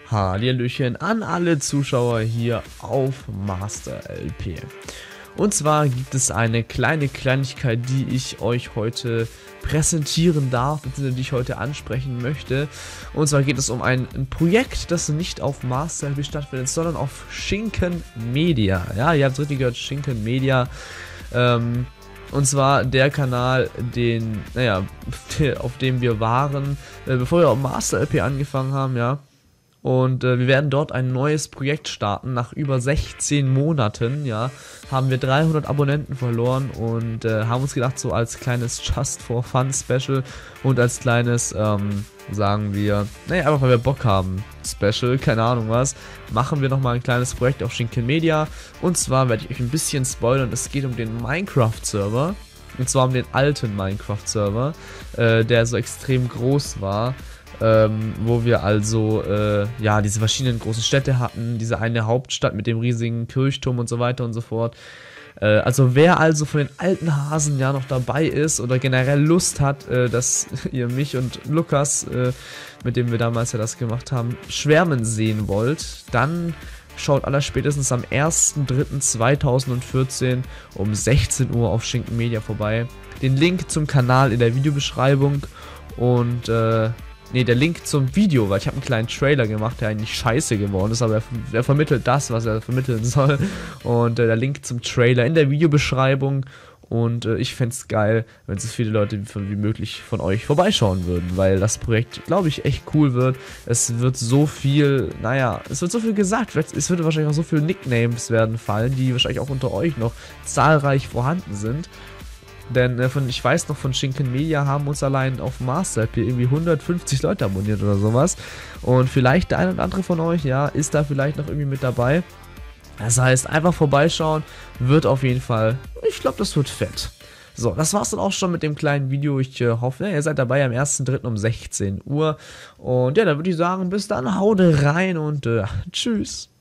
Hallihallöchen an alle Zuschauer hier auf Master LP. Und zwar gibt es eine kleine Kleinigkeit, die ich euch heute präsentieren darf, beziehungsweise die ich heute ansprechen möchte. Und zwar geht es um ein Projekt, das nicht auf Master LP stattfindet, sondern auf Schinken Media. Ja, ihr habt es richtig gehört, Schinken Media. Und zwar der Kanal, auf dem wir waren, bevor wir auf Master LP angefangen haben, ja. Und wir werden dort ein neues Projekt starten. Nach über 16 Monaten, ja, haben wir 300 Abonnenten verloren und haben uns gedacht, so als kleines Just for Fun Special und als kleines, sagen wir, einfach weil wir Bock haben, Special, keine Ahnung was, machen wir nochmal ein kleines Projekt auf Schinken Media. Und zwar werde ich euch ein bisschen spoilern, es geht um den Minecraft-Server. Und zwar um den alten Minecraft-Server, der so extrem groß war. Wo wir also diese verschiedenen großen Städte hatten, diese eine Hauptstadt mit dem riesigen Kirchturm und so weiter und so fort. Also wer also von den alten Hasen ja noch dabei ist oder generell Lust hat, dass ihr mich und Lukas, mit dem wir damals ja das gemacht haben, schwärmen sehen wollt, dann schaut allerspätestens am 1.3.2014 um 16 Uhr auf Schinken Media vorbei. Den Link zum Kanal in der Videobeschreibung und der Link zum Video, weil ich habe einen kleinen Trailer gemacht, der eigentlich scheiße geworden ist, aber er vermittelt das, was er vermitteln soll. Und der Link zum Trailer in der Videobeschreibung. Und ich fände es geil, wenn so viele Leute wie möglich von euch vorbeischauen würden, weil das Projekt, glaube ich, echt cool wird. Es wird so viel, es wird so viel gesagt, es wird wahrscheinlich auch so viele Nicknames werden fallen, die wahrscheinlich auch unter euch noch zahlreich vorhanden sind. Denn ich weiß noch, von Schinken Media haben uns allein auf Master LP irgendwie 150 Leute abonniert oder sowas. Und vielleicht der ein oder andere von euch, ja, ist da vielleicht noch irgendwie mit dabei. Das heißt, einfach vorbeischauen, wird auf jeden Fall, ich glaube, das wird fett. So, das war's dann auch schon mit dem kleinen Video. Ich hoffe, ihr seid dabei am 1.3. um 16 Uhr. Und ja, dann würde ich sagen, bis dann, haut rein und tschüss.